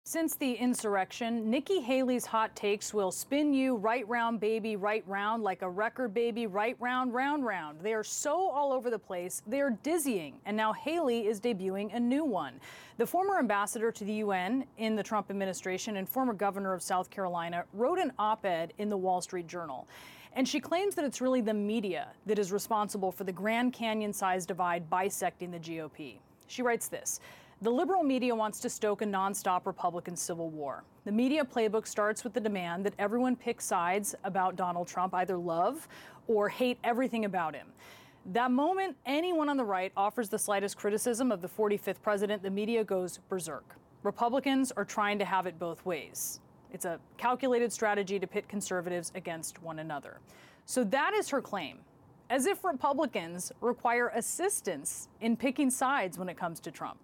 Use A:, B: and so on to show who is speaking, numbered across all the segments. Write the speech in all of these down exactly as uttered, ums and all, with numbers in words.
A: Since the insurrection, Nikki Haley's hot takes will spin you right round, baby, right round, like a record, baby, right round, round, round. They are so all over the place, they're dizzying. And now Haley is debuting a new one. The former ambassador to the U N in the Trump administration and former governor of South Carolina wrote an op-ed in the Wall Street Journal. And she claims that it's really the media that is responsible for the Grand Canyon-sized divide bisecting the G O P. She writes this: the liberal media wants to stoke a nonstop Republican civil war. The media playbook starts with the demand that everyone pick sides about Donald Trump, either love or hate everything about him. That moment anyone on the right offers the slightest criticism of the forty-fifth president, the media goes berserk. Republicans are trying to have it both ways. It's a calculated strategy to pit conservatives against one another. So that is her claim, as if Republicans require assistance in picking sides when it comes to Trump.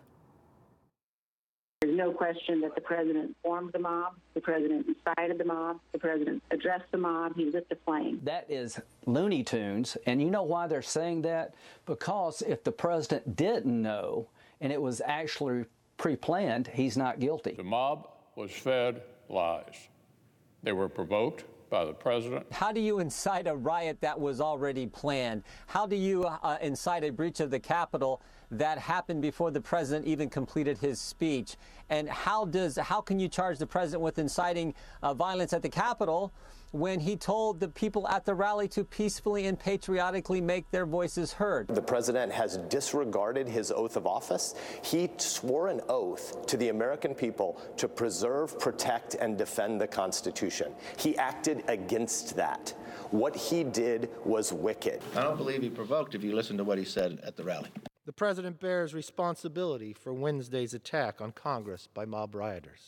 B: There's no question that the president formed the mob, the president incited the mob, the president addressed the mob, he lit the flame.
C: That is Looney Tunes, and you know why they're saying that? Because if the president didn't know and it was actually pre-planned, he's not guilty.
D: The mob was fed lies. They were provoked by the president.
E: How do you incite a riot that was already planned? How do you uh, incite a breach of the Capitol that happened before the president even completed his speech? And how does how can you charge the president with inciting uh, violence at the Capitol when he told the people at the rally to peacefully and patriotically make their voices heard?
F: The president has disregarded his oath of office. He swore an oath to the American people to preserve, protect, and defend the Constitution. He acted against that. What he did was wicked.
G: I don't believe he provoked if you listen to what he said at the rally.
H: The president bears responsibility for Wednesday's attack on Congress by mob rioters.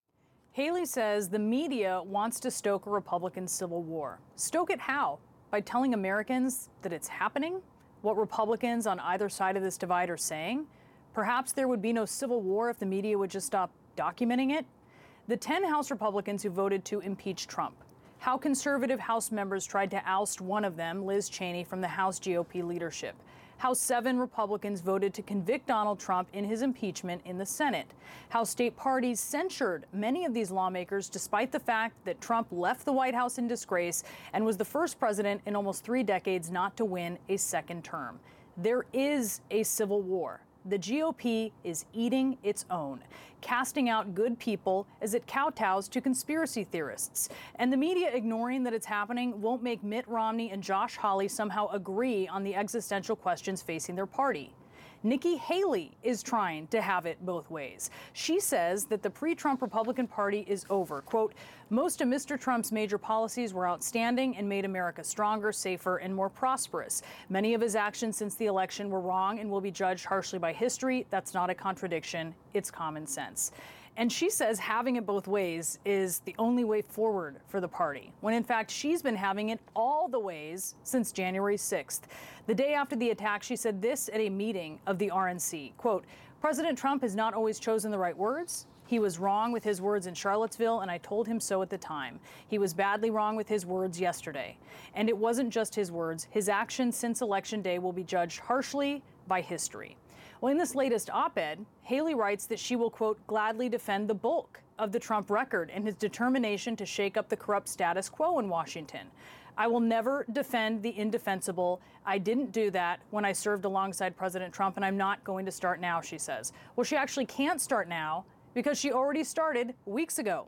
A: Haley says the media wants to stoke a Republican civil war. Stoke it how? By telling Americans that it's happening? What Republicans on either side of this divide are saying? Perhaps there would be no civil war if the media would just stop documenting it? The ten House Republicans who voted to impeach Trump. How conservative House members tried to oust one of them, Liz Cheney, from the House G O P leadership. How seven Republicans voted to convict Donald Trump in his impeachment in the Senate. How state parties censured many of these lawmakers despite the fact that Trump left the White House in disgrace and was the first president in almost three decades not to win a second term. There is a civil war. The G O P is eating its own, casting out good people as it kowtows to conspiracy theorists. And the media ignoring that it's happening won't make Mitt Romney and Josh Hawley somehow agree on the existential questions facing their party. Nikki Haley is trying to have it both ways. She says that the pre-Trump Republican Party is over. Quote, most of Mister Trump's major policies were outstanding and made America stronger, safer, and more prosperous. Many of his actions since the election were wrong and will be judged harshly by history. That's not a contradiction. It's common sense. And she says having it both ways is the only way forward for the party, when in fact she's been having it all the ways since January sixth. The day after the attack, she said this at a meeting of the R N C, quote, President Trump has not always chosen the right words. He was wrong with his words in Charlottesville, and I told him so at the time. He was badly wrong with his words yesterday. And it wasn't just his words. His actions since Election Day will be judged harshly by history. Well, in this latest op-ed, Haley writes that she will, quote, gladly defend the bulk of the Trump record and his determination to shake up the corrupt status quo in Washington. I will never defend the indefensible. I didn't do that when I served alongside President Trump, and I'm not going to start now, she says. Well, she actually can't start now because she already started weeks ago.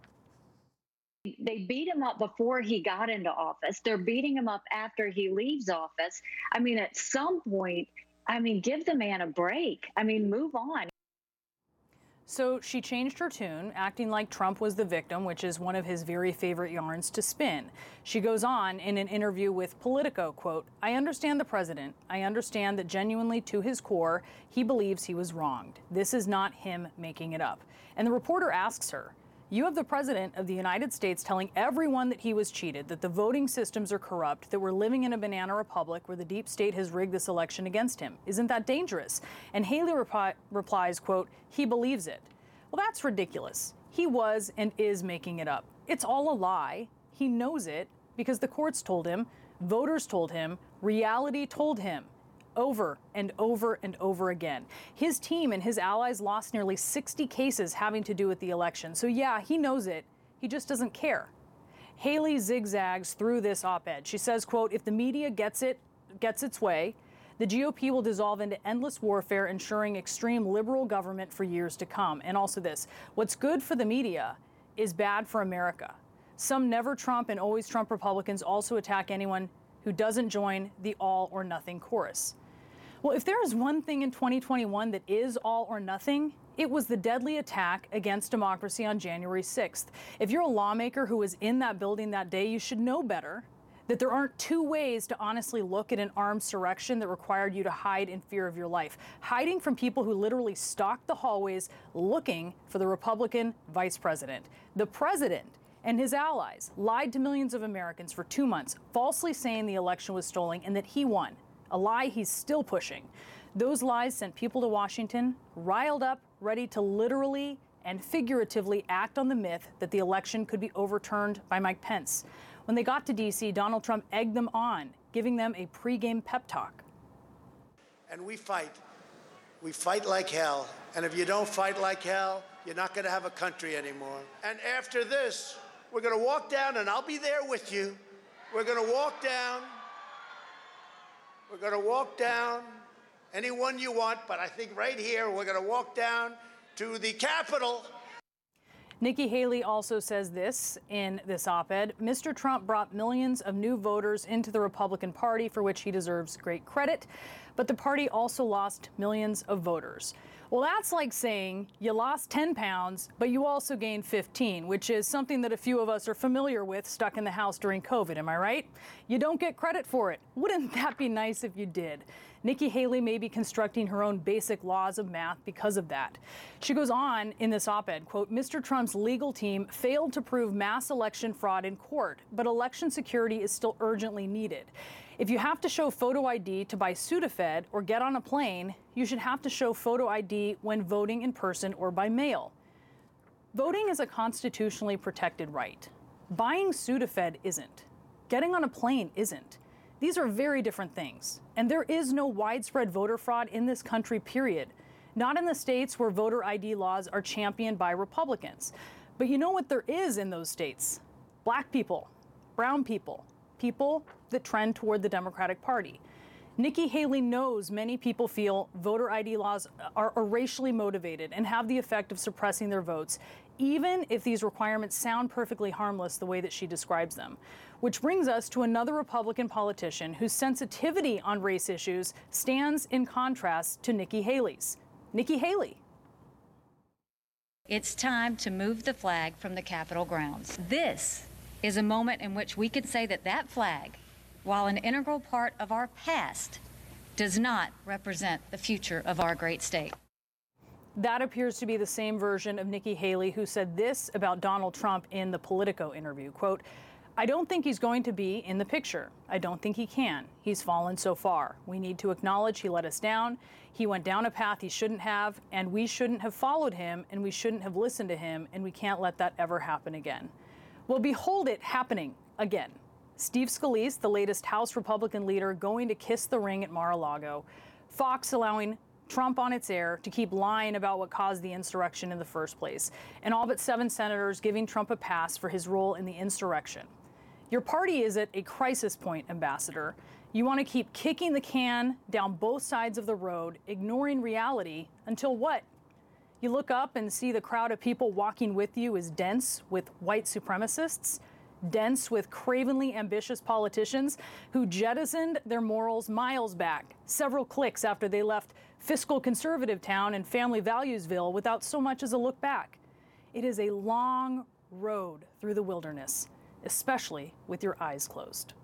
I: They beat him up before he got into office. They're beating him up after he leaves office. I mean, at some point, I mean, give the man a break. I mean, move on.
A: So she changed her tune, acting like Trump was the victim, which is one of his very favorite yarns to spin. She goes on in an interview with Politico, quote, I understand the president. I understand that genuinely to his core, he believes he was wronged. This is not him making it up. And the reporter asks her, you have the president of the United States telling everyone that he was cheated, that the voting systems are corrupt, that we're living in a banana republic where the deep state has rigged this election against him. Isn't that dangerous? And Haley repli- replies, quote, he believes it. Well, that's ridiculous. He was and is making it up. It's all a lie. He knows it because the courts told him, voters told him, reality told him. over and over and over again. His team and his allies lost nearly sixty cases having to do with the election. So yeah, he knows it. He just doesn't care. Haley zigzags through this op-ed. She says, quote, if the media gets it, gets its way, the G O P will dissolve into endless warfare, ensuring extreme liberal government for years to come. And also this, what's good for the media is bad for America. Some never Trump and always Trump Republicans also attack anyone who doesn't join the all or nothing chorus. Well, if there is one thing in twenty twenty-one that is all or nothing, it was the deadly attack against democracy on January sixth. If you're a lawmaker who was in that building that day, you should know better, that there aren't two ways to honestly look at an armed insurrection that required you to hide in fear of your life. Hiding from people who literally stalked the hallways looking for the Republican vice president. The president and his allies lied to millions of Americans for two months, falsely saying the election was stolen and that he won, a lie he's still pushing. Those lies sent people to Washington, riled up, ready to literally and figuratively act on the myth that the election could be overturned by Mike Pence. When they got to D C, Donald Trump egged them on, giving them a pregame pep talk.
J: And we fight. We fight like hell. And if you don't fight like hell, you're not going to have a country anymore. And after this, we're going to walk down, and I'll be there with you. We're going to walk down. We're going to walk down anyone you want, but I think right here, we're going to walk down to the Capitol.
A: Nikki Haley also says this in this op-ed. Mister Trump brought millions of new voters into the Republican Party, for which he deserves great credit, but the party also lost millions of voters. Well, that's like saying you lost ten pounds, but you also gained fifteen, which is something that a few of us are familiar with stuck in the house during COVID, am I right? You don't get credit for it. Wouldn't that be nice if you did? Nikki Haley may be constructing her own basic laws of math because of that. She goes on in this op-ed, quote, Mister Trump's legal team failed to prove mass election fraud in court, but election security is still urgently needed. If you have to show photo I D to buy Sudafed or get on a plane, you should have to show photo I D when voting in person or by mail. Voting is a constitutionally protected right. Buying Sudafed isn't. Getting on a plane isn't. These are very different things. And there is no widespread voter fraud in this country, period. Not in the states where voter I D laws are championed by Republicans. But you know what there is in those states? Black people, brown people, people that trend toward the Democratic Party. Nikki Haley knows many people feel voter I D laws are, are racially motivated and have the effect of suppressing their votes, even if these requirements sound perfectly harmless the way that she describes them. Which brings us to another Republican politician whose sensitivity on race issues stands in contrast to Nikki Haley's. Nikki Haley.
K: It's time to move the flag from the Capitol grounds. This is a moment in which we could say that that flag, while an integral part of our past, does not represent the future of our great state.
A: That appears to be the same version of Nikki Haley, who said this about Donald Trump in the Politico interview, quote, I don't think he's going to be in the picture. I don't think he can. He's fallen so far. We need to acknowledge he let us down. He went down a path he shouldn't have, and we shouldn't have followed him, and we shouldn't have listened to him, and we can't let that ever happen again. Well, behold it happening again. Steve Scalise, the latest House Republican leader, going to kiss the ring at Mar-a-Lago. Fox allowing Trump on its air to keep lying about what caused the insurrection in the first place. And all but seven senators giving Trump a pass for his role in the insurrection. Your party is at a crisis point, Ambassador. You want to keep kicking the can down both sides of the road, ignoring reality, until what? You look up and see the crowd of people walking with you is dense with white supremacists, dense with cravenly ambitious politicians who jettisoned their morals miles back, several clicks after they left fiscal conservative town and family valuesville without so much as a look back. It is a long road through the wilderness, especially with your eyes closed.